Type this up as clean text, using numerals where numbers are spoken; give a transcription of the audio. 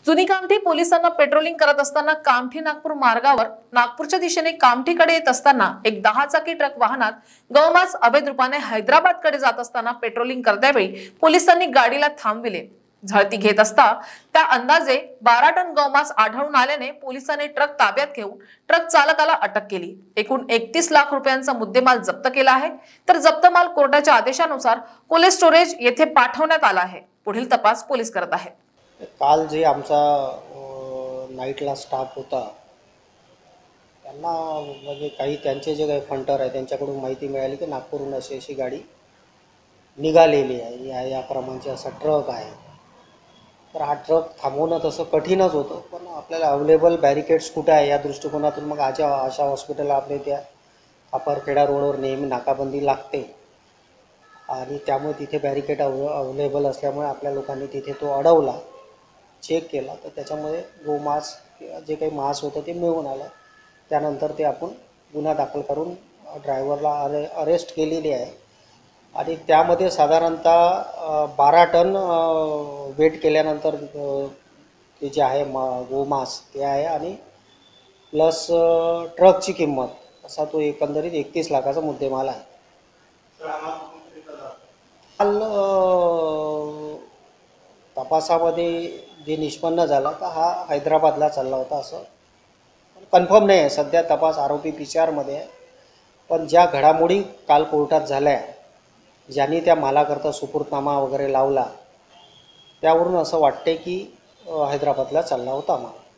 जुनी कामठी पोलिसांना पेट्रोलिंग करत असताना कामठी नागपूर मार्गावर नागपूरच्या दिशेने कामठीकडे येत असताना एक 10 चाकी ट्रक वाहनात गौमास अवैध रूपाने हैदराबादकडे जात असताना पेट्रोलिंग करत्यावेळी पोलिसांनी गाडीला थांबविले। झळती घेत असता त्या अंदाजे 12 टन गौमास आढळून आल्याने पोलिसांनी ट्रक ताब्यात घेऊन ट्रक चालकाला अटक केली। एकूण 31 लाख रुपयांचा मुद्देमाल जप्त केला आहे, तर जप्त माल कोर्टाच्या आदेशानुसार कोल्ड स्टोरेज येथे पाठवण्यात आला आहे। पुढील तपास पोलीस करत आहेत। काल जे आमचा नाईटला स्टाफ होता त्यांना म्हणजे काही त्यांचे जे काही फंटर आहे त्यांच्याकडून माहिती मिळाली की नागपूरहून अशी गाडी निघालेली आहे, या क्रमांकाचा असा ट्रक आहे। तर हा ट्रक थांबवणं तसं कठीणच होतं, पण आपल्याला अवेलेबल बॅरिकेड्स कुठे आहे या दृष्टिकोनातून मग आशा हॉस्पिटल आपले त्या खापरखेडा रोडवर नेहमी नाकाबंदी लागते आणि त्यामुळे तिथे बॅरिकेड अवेलेबल असल्यामुळे आपल्या लोकांनी तिथे तो अडवला, चेक केला, तर त्याच्यामध्ये गोमास जे काही मांस होतं ते मिळून आलं। त्यानंतर ते आपण गुन्हा दाखल करून ड्रायव्हरला अरेस्ट केलेली आहे आणि त्यामध्ये साधारणतः 12 टन वेट केल्यानंतर ते जे आहे गोमास ते आहे आणि प्लस ट्रकची किंमत असा तो एकंदरीत 31 लाखाचा मुद्देमाल आहे। काल तपासामध्ये जे निष्पन्न झाला तर हा हैदराबादला चालला होता असं कन्फर्म नाही आहे। सध्या तपास आरोपी PCR आहे, पण ज्या घडामोडी काल कोर्टात झाल्या, ज्यांनी त्या मालाकरता सुपूर्तनामा वगैरे लावला, त्यावरून असं वाटते की हैदराबादला चालला होता माल।